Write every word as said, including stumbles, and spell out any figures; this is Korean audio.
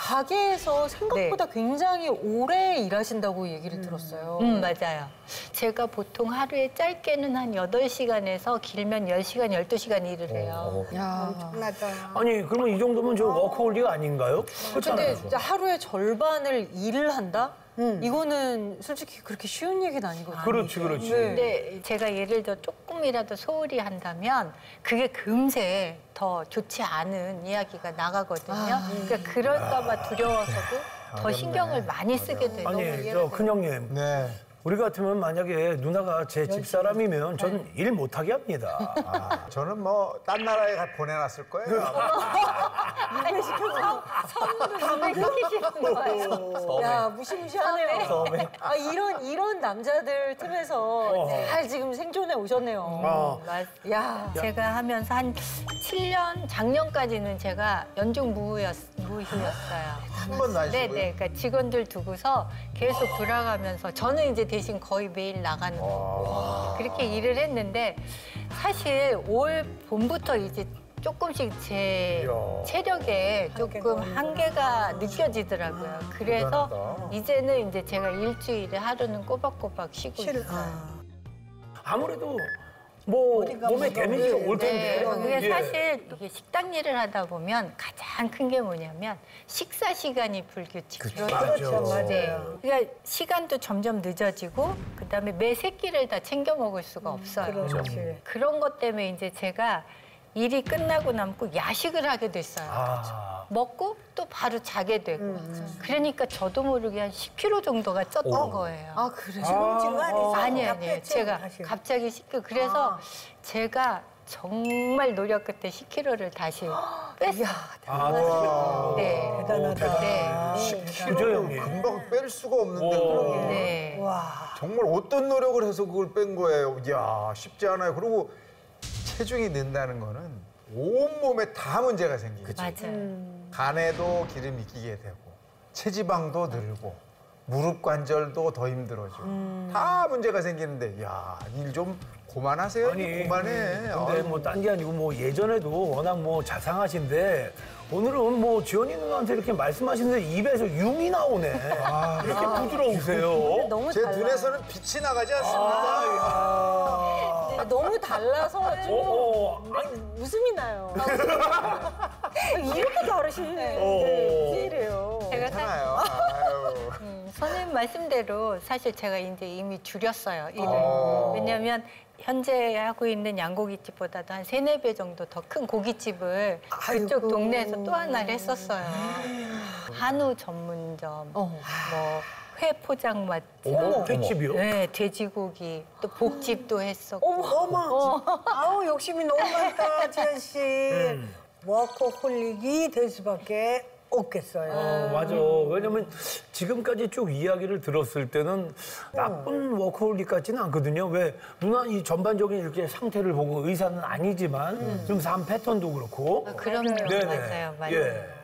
가게에서 생각보다 네. 굉장히 오래 일하신다고 얘기를 음. 들었어요. 음, 맞아요. 제가 보통 하루에 짧게는 한 여덟 시간에서 길면 열 시간, 열두 시간 일을 해요. 야. 엄청나다. 아니, 그러면 이 정도면 저 워커홀릭 아닌가요? 근데 진짜 하루에 절반을 일을 한다? 음. 이거는 솔직히 그렇게 쉬운 얘기는 아니거든요. 그렇지, 그렇지. 네. 근데 제가 예를 들어 조금이라도 소홀히 한다면 그게 금세 더 좋지 않은 이야기가 나가거든요. 아, 그러니까 그럴까 봐 두려워서도 더 어렵네. 신경을 많이 쓰게 되고. 아니, 저 큰형님. 네. 우리 같으면 만약에 누나가 제 집사람이면 저는 네. 일 못하게 합니다. 아, 저는 뭐 딴 나라에 보내놨을 거예요. 일을 시켜서 섬을 시키시는 거예요. 야, 무시무시하네요. 섬에. 아, 이런 이런 남자들 틈에서 어. 잘 지금 생존해 오셨네요. 어. 맞. 야, 제가 하면서 한 칠 년 작년까지는 제가 연중 무휴였, 무휴였어요. 한 번도 안 쉬고요? 네네. 그러니까 직원들 두고서 계속 돌아가면서 저는 이제 대신 거의 매일 나가는 거고 그렇게 일을 했는데 사실 올 봄부터 이제 조금씩 제 이야. 체력에 조금 한계가 느껴지더라고요. 그래서 대단하다. 이제는 이제 제가 일주일에 하루는 꼬박꼬박 쉬고 있어요. 아. 아무래도 뭐 몸에 데미지가 올 텐데. 네, 그게 예. 사실 이게 식당 일을 하다 보면 가장 큰 게 뭐냐면 식사 시간이 불규칙해요. 그렇죠, 맞아요. 네. 그러니까 시간도 점점 늦어지고 그다음에 매 새끼를 다 챙겨 먹을 수가 없어요. 그렇지. 그런 것 때문에 이제 제가 일이 끝나고 남고 야식을 하게 됐어요. 아. 먹고 또 바로 자게 되고. 음. 그러니까 저도 모르게 한 십 킬로그램 정도가 쪘던 오. 거예요. 아, 그래요? 지금쯤은 아니죠. 아니요, 아니에요. 제가 갑자기 십 킬로그램. 그래서 아. 제가 정말 노력 끝에 십 킬로그램를 다시 뺐어요. 아, 네. 대단하다. 네. 십 킬로그램 금방 뺄 수가 없는데 그럼 네. 와. 정말 어떤 노력을 해서 그걸 뺀 거예요? 이야, 쉽지 않아요. 그리고 체중이 는다는 거는 온몸에 다 문제가 생기죠. 맞아요. 음. 간에도 기름이 끼게 되고 체지방도 늘고 무릎 관절도 더 힘들어지고 음. 다 문제가 생기는데 야, 일 좀 그만하세요. 아니, 그만해. 근데 뭐 딴 게 아니고 뭐 예전에도 워낙 뭐 자상하신데 오늘은 뭐 지연이 누나한테 이렇게 말씀하시는데 입에서 юм이 나오네. 아, 이렇게 아, 부드러우세요. 너무 제 달라. 눈에서는 빛이 나가지 않습니다. 아, 아, 너무 달라서 지금 어, 어, 아니, 웃음이 나요. 이렇게 다르시네. 어. 무슨 일이에요? 제가 괜찮아요. 아유. 음, 선생님 말씀대로 사실 제가 이제 이미 줄였어요, 일을. 어. 왜냐하면 현재 하고 있는 양고기집보다도 한 세네 배 정도 더 큰 고깃집을 아이고. 그쪽 동네에서 또 하나를 했었어요. 한우 전문점, 어. 뭐 회 포장 맛집, 어머, 횟집이요? 네, 돼지고기, 또 복집도 했었고. 어머, 아우 욕심이 너무 많다, 지현 씨. 음. 워커홀릭이 될 수밖에 없겠어요. 어, 맞아. 왜냐면 지금까지 쭉 이야기를 들었을 때는 나쁜 워커홀릭 같지는 않거든요. 왜 누나 이 전반적인 이렇게 상태를 보고 의사는 아니지만 좀 삶 패턴도 그렇고. 아, 그럼요. 네네. 맞아요, 맞아요. 예.